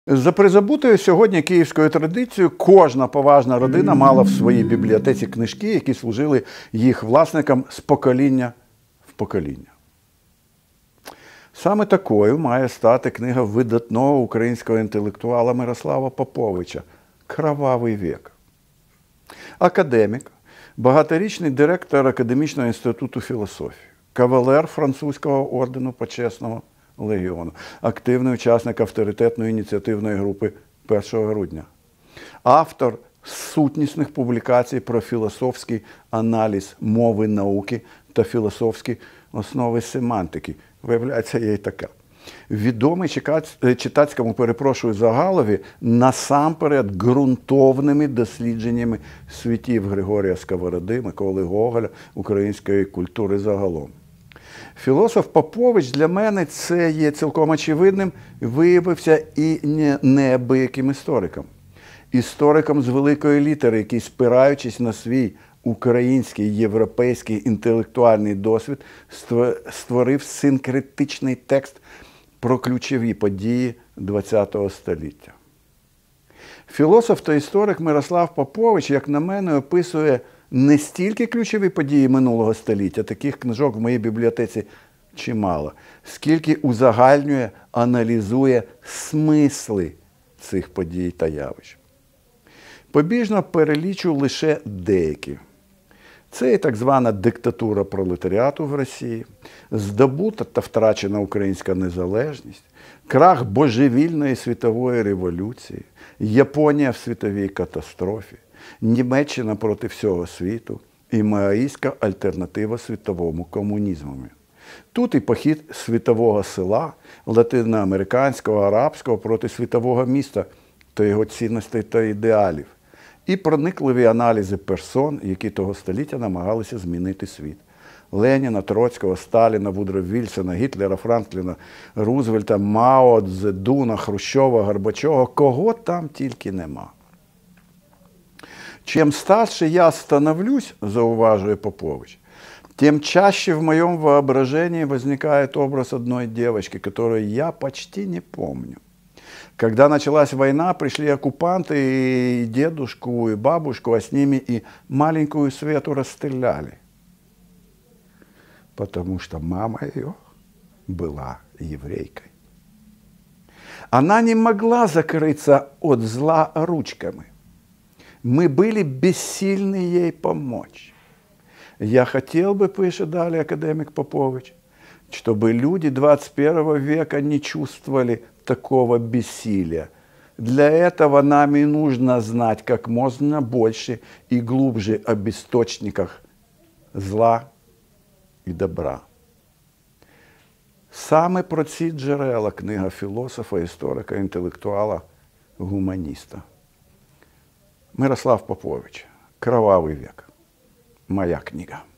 За призабутою сьогодні київською традицією, кожна поважна родина мала в своїй бібліотеці книжки, які служили їх власникам з покоління в покоління. Саме такою має стати книга видатного українського інтелектуала Мирослава Поповича «Кровавий вік». Академік, багаторічний директор Академічного інституту філософії, кавалер французького ордену Почесного легіону, активний учасник авторитетної ініціативної групи 1 грудня, автор сутнісних публікацій про філософський аналіз мови науки та філософські основи семантики. Виявляється, є і така. Відомий читацькому, загалові, насамперед ґрунтовними дослідженнями світів Григорія Сковороди, Миколи Гоголя, української культури загалом. Філософ Попович для мене, це є цілком очевидним, виявився і неабияким істориком. Істориком з великої літери, який, спираючись на свій український, європейський інтелектуальний досвід, створив синкретичний текст про ключові події ХХ століття. Філософ та історик Мирослав Попович, як на мене, описує не стільки ключові події минулого століття, таких книжок в моїй бібліотеці чимало, скільки узагальнює, аналізує смисли цих подій та явищ. Побіжно перелічу лише деякі. Це і так звана диктатура пролетаріату в Росії, здобута та втрачена українська незалежність, крах божевільної світової революції, Японія в світовій катастрофі, Німеччина проти всього світу і маоїстська альтернатива світовому комунізму. Тут і похід світового села, латиноамериканського, арабського проти світового міста та його цінностей та ідеалів. І проникливі аналізи персон, які того століття намагалися змінити світ. Леніна, Троцького, Сталіна, Вудро Вільсона, Гітлера, Франкліна, Рузвельта, Мао, Цзедуна, Хрущова, Горбачова, кого там тільки нема. Чем старше я становлюсь, зауважує Попович, тем чаще в моем воображении возникает образ одной девочки, которую я почти не помню. Когда началась война, пришли оккупанты, и дедушку, и бабушку, а с ними и маленькую Свету расстреляли. Потому что мама ее была еврейкой. Она не могла закрыться от зла ручками. Мы были бессильны ей помочь. Я хотел бы, пише далее академик Попович, чтобы люди 21 века не чувствовали такого бессилия. Для этого нам и нужно знать как можно больше и глубже об источниках зла і добра. Саме про ці джерела книга філософа, історика, інтелектуала, гуманіста. Мирослав Попович. «Кровавий вік». Моя книга.